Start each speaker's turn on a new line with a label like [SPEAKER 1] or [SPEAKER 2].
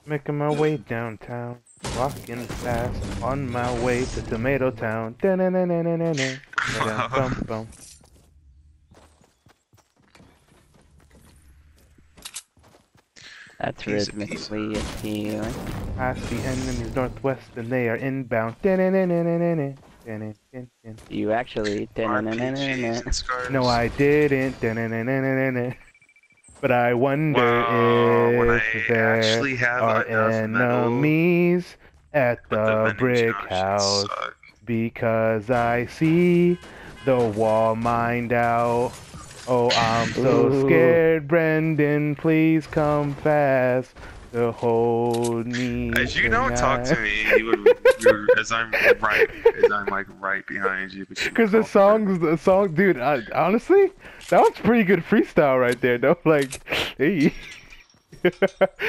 [SPEAKER 1] Making my way downtown, walking fast on my way to Tomato Town. Bum.
[SPEAKER 2] That's
[SPEAKER 3] Piece of
[SPEAKER 2] rhythmically appealing.
[SPEAKER 1] I see enemies northwest and they are inbound.
[SPEAKER 2] You actually
[SPEAKER 3] RPGs and scars.
[SPEAKER 1] No, I didn't. But I wonder
[SPEAKER 3] Wow, when I
[SPEAKER 1] if there
[SPEAKER 3] actually have
[SPEAKER 1] are
[SPEAKER 3] enough metal,
[SPEAKER 1] enemies at
[SPEAKER 3] but
[SPEAKER 1] the
[SPEAKER 3] vending
[SPEAKER 1] brick
[SPEAKER 3] machines
[SPEAKER 1] house.
[SPEAKER 3] suck.
[SPEAKER 1] Because I see the wall mined out. Oh, I'm so
[SPEAKER 2] Ooh.
[SPEAKER 1] scared, Brendan. Please come fast to hold me.
[SPEAKER 3] If you don't talk to me, you would as I'm like right behind you.
[SPEAKER 1] Because the song, dude. Honestly, that was pretty good freestyle right there, though. Like, hey.